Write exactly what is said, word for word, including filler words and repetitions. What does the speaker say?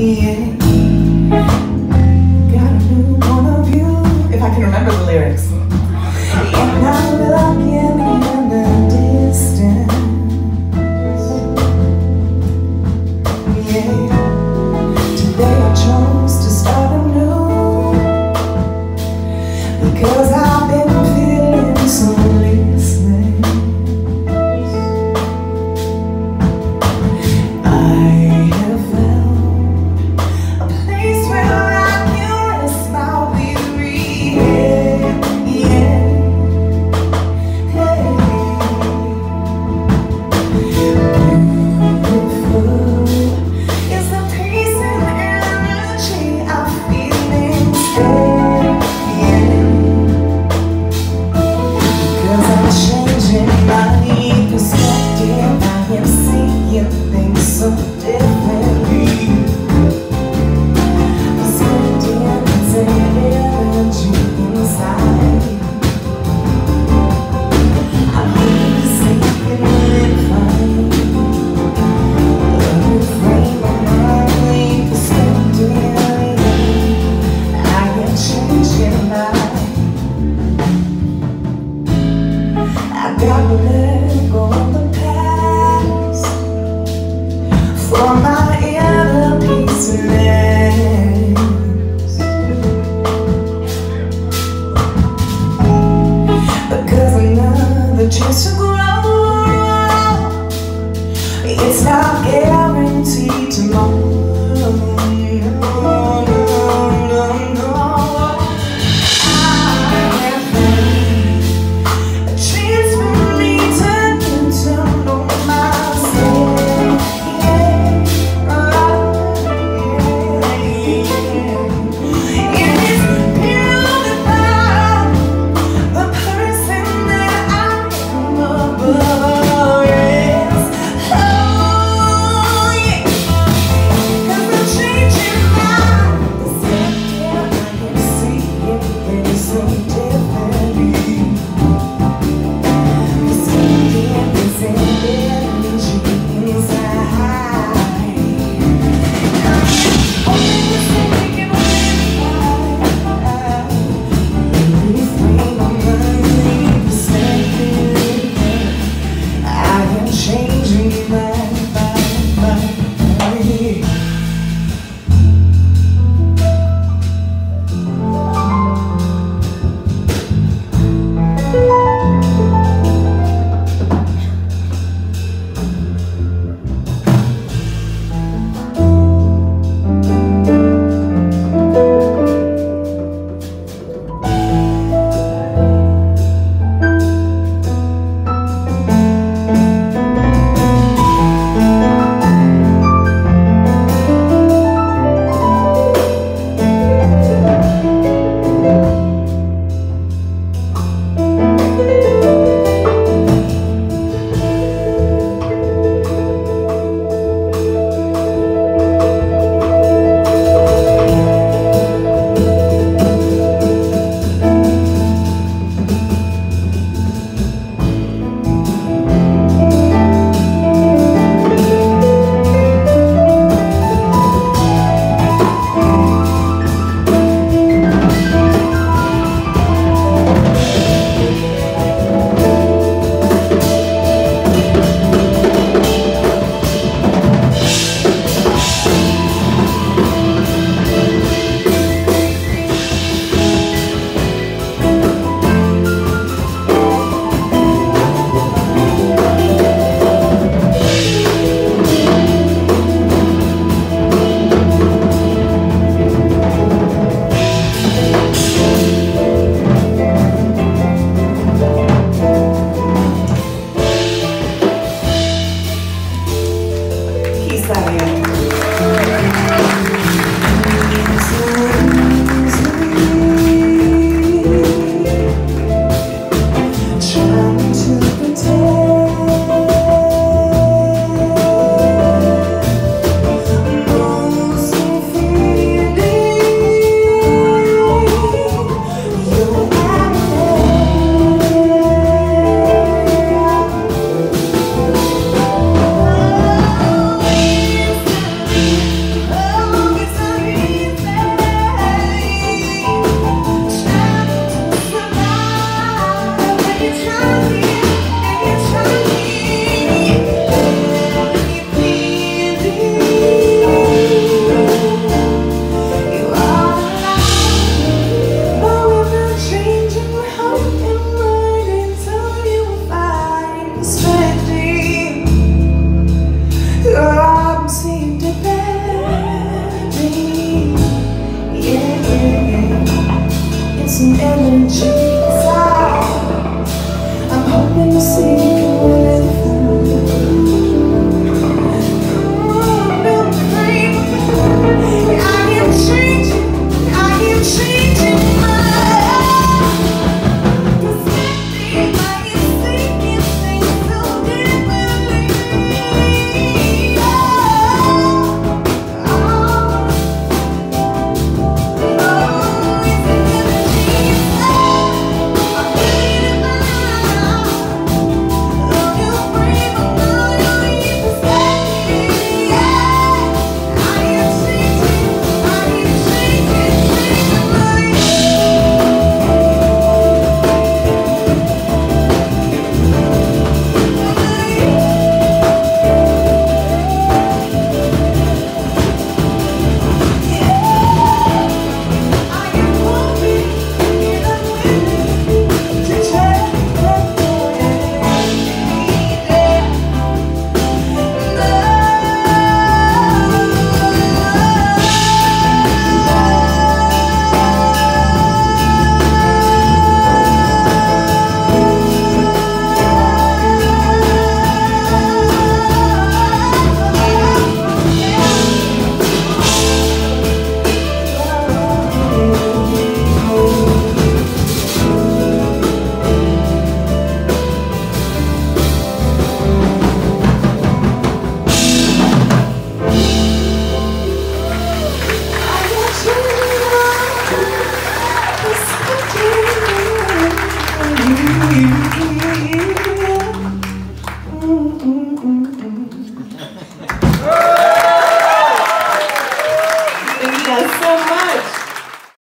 Yeah. Got a new point of view, if I can remember the lyrics. And I'm looking in the distance. Yeah. Today I chose to start anew because I've been feeling so listless. I have found a place where I can rest my weary head. Yeah. Hey. Beautiful is the peace and energy I feel instead. Yeah. Cause I'm changing my perspective. I am seeing things so differently. Perspective is an energy inside. I hope to say it really fine. A new frame of mind, perspective. I am changing my. I gotta let go of the past for my inner peace and rest. Because another chance to grow, it's not guaranteed tomorrow. No, no, no. Peace out,